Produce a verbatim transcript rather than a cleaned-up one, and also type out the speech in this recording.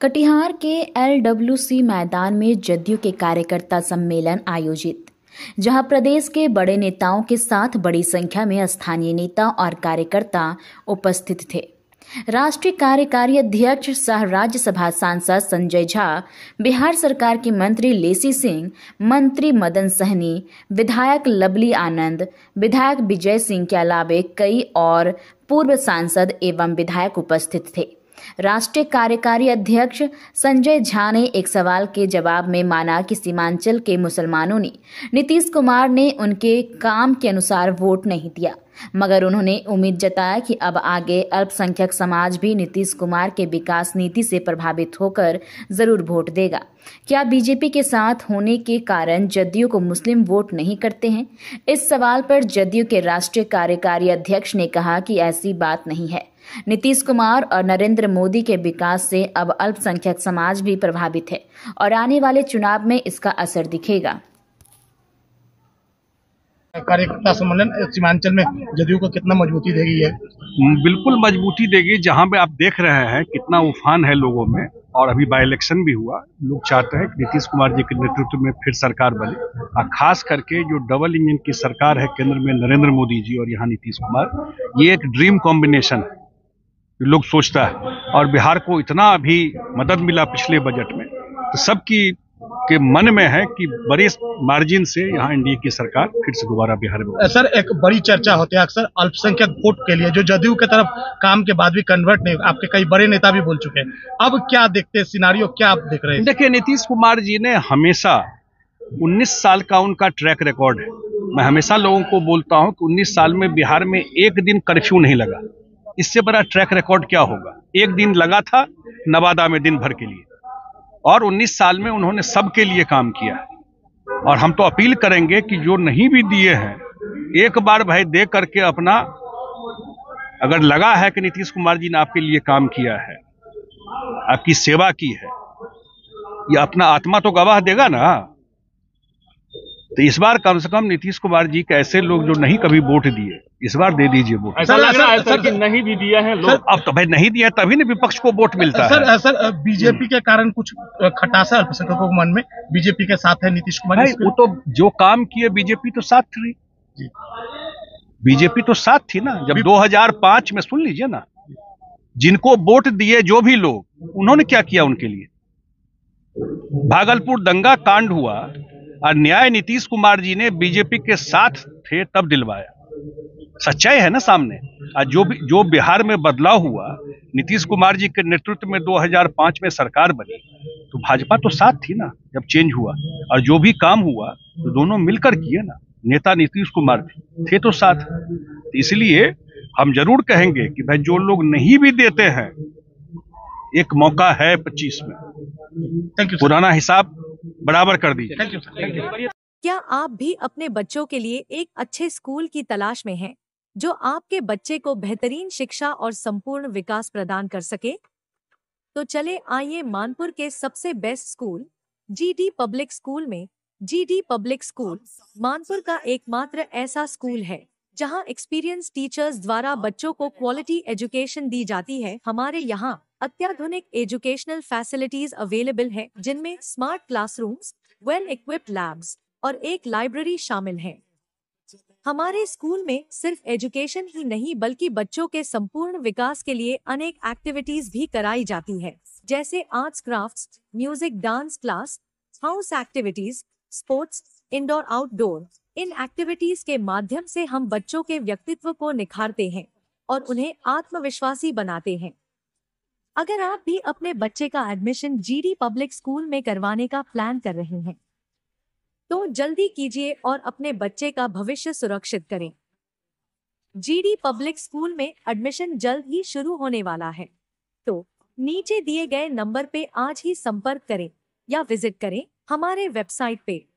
कटिहार के एलडब्ल्यूसी मैदान में जदयू के कार्यकर्ता सम्मेलन आयोजित, जहां प्रदेश के बड़े नेताओं के साथ बड़ी संख्या में स्थानीय नेता और कार्यकर्ता उपस्थित थे। राष्ट्रीय कार्यकारी अध्यक्ष सह राज्यसभा सांसद संजय झा, बिहार सरकार के मंत्री लेसी सिंह, मंत्री मदन सहनी, विधायक लवली आनंद, विधायक विजय सिंह के अलावे कई और पूर्व सांसद एवं विधायक उपस्थित थे। राष्ट्रीय कार्यकारी अध्यक्ष संजय झा ने एक सवाल के जवाब में माना कि सीमांचल के मुसलमानों ने नीतीश कुमार ने उनके काम के अनुसार वोट नहीं दिया, मगर उन्होंने उम्मीद जताया कि अब आगे अल्पसंख्यक समाज भी नीतीश कुमार के विकास नीति से प्रभावित होकर जरूर वोट देगा। क्या बीजेपी के साथ होने के कारण जदयू को मुस्लिम वोट नहीं करते हैं? इस सवाल पर जदयू के राष्ट्रीय कार्यकारी अध्यक्ष ने कहा कि ऐसी बात नहीं है। नीतीश कुमार और नरेंद्र मोदी के विकास से अब अल्पसंख्यक समाज भी प्रभावित है और आने वाले चुनाव में इसका असर दिखेगा। कार्यकर्ता सम्मेलन सीमांचल में जदयू को कितना मजबूती देगी? है बिल्कुल मजबूती देगी। जहां पे आप देख रहे हैं कितना उफान है लोगों में, और अभी बाई इलेक्शन भी हुआ। लोग चाहते हैं कि नीतीश कुमार जी के नेतृत्व में फिर सरकार बने, और खास करके जो डबल इंजन की सरकार है केंद्र में नरेंद्र मोदी जी और यहाँ नीतीश कुमार, ये एक ड्रीम कॉम्बिनेशन लोग सोचता है। और बिहार को इतना अभी मदद मिला पिछले बजट में, तो सबकी के मन में है कि बड़े मार्जिन से यहाँ एनडीए की सरकार फिर से दोबारा बिहार में। सर, एक बड़ी चर्चा होती है अक्सर अल्पसंख्यक वोट के लिए, जो जदयू की तरफ काम के बाद भी कन्वर्ट नहीं, आपके कई बड़े नेता भी बोल चुके हैं। अब क्या देखते हैं, सिनारियो क्या आप देख रहे हैं? देखिए, नीतीश कुमार जी ने हमेशा उन्नीस साल का उनका ट्रैक रिकॉर्ड है। मैं हमेशा लोगों को बोलता हूँ कि उन्नीस साल में बिहार में एक दिन कर्फ्यू नहीं लगा। इससे बड़ा ट्रैक रिकॉर्ड क्या होगा? एक दिन लगा था नवादा में दिन भर के लिए, और उन्नीस साल में उन्होंने सबके लिए काम किया। और हम तो अपील करेंगे कि जो नहीं भी दिए हैं, एक बार भाई दे करके अपना, अगर लगा है कि नीतीश कुमार जी ने आपके लिए काम किया है, आपकी सेवा की है, ये अपना आत्मा तो गवाह देगा ना। तो इस बार कम से कम नीतीश कुमार जी के ऐसे लोग जो नहीं कभी वोट दिए, इस बार दे दीजिए वोट। ऐसा लग रहा है सर कि नहीं भी दिया है लोग। अब तो भाई नहीं दिया तभी ना विपक्ष को वोट मिलता सर, है। सर बीजेपी के कारण कुछ खटासा अल्पसंख्यकों के मन में, बीजेपी के साथ है नीतीश कुमार। वो तो जो काम किए बीजेपी तो साथ थी, बीजेपी तो साथ थी ना। जब दो हज़ार पाँच में, सुन लीजिए ना, जिनको वोट दिए जो भी लोग, उन्होंने क्या किया उनके लिए? भागलपुर दंगा कांड हुआ और न्याय नीतीश कुमार जी ने बीजेपी के साथ थे तब दिलवाया। सच्चाई है ना सामने। आज जो भी जो बिहार में बदलाव हुआ, नीतीश कुमार जी के नेतृत्व में दो हज़ार पाँच में सरकार बनी, तो भाजपा तो साथ थी ना जब चेंज हुआ। और जो भी काम हुआ तो दोनों मिलकर किए ना। नेता नीतीश कुमार थे, थे तो साथ। तो इसलिए हम जरूर कहेंगे कि भाई जो लोग नहीं भी देते हैं, एक मौका है पच्चीस में, थैंक यू, पुराना हिसाब बराबर कर दीजिए। Thank you, thank you. क्या आप भी अपने बच्चों के लिए एक अच्छे स्कूल की तलाश में हैं, जो आपके बच्चे को बेहतरीन शिक्षा और संपूर्ण विकास प्रदान कर सके? तो चले आइए मानपुर के सबसे best school GD public school में। जीडी पब्लिक स्कूल मानपुर का एकमात्र ऐसा स्कूल है जहां एक्सपीरियंस टीचर्स द्वारा बच्चों को क्वालिटी एजुकेशन दी जाती है। हमारे यहाँ अत्याधुनिक एजुकेशनल फैसिलिटीज अवेलेबल है, जिनमें smart classrooms, well equipped labs और एक लाइब्रेरी शामिल है। हमारे स्कूल में सिर्फ एजुकेशन ही नहीं बल्कि बच्चों के संपूर्ण विकास के लिए अनेक एक्टिविटीज भी कराई जाती है, जैसे arts, crafts, music, dance class, house activities, sports, indoor outdoor. इन एक्टिविटीज के माध्यम से हम बच्चों के व्यक्तित्व को निखारते हैं और उन्हें आत्मविश्वासी बनाते हैं। अगर आप भी अपने बच्चे का एडमिशन जीडी पब्लिक स्कूल में करवाने का प्लान कर रहे हैं, तो जल्दी कीजिए और अपने बच्चे का भविष्य सुरक्षित करें। जीडी पब्लिक स्कूल में एडमिशन जल्द ही शुरू होने वाला है, तो नीचे दिए गए नंबर पे आज ही संपर्क करें या विजिट करें हमारे वेबसाइट पे।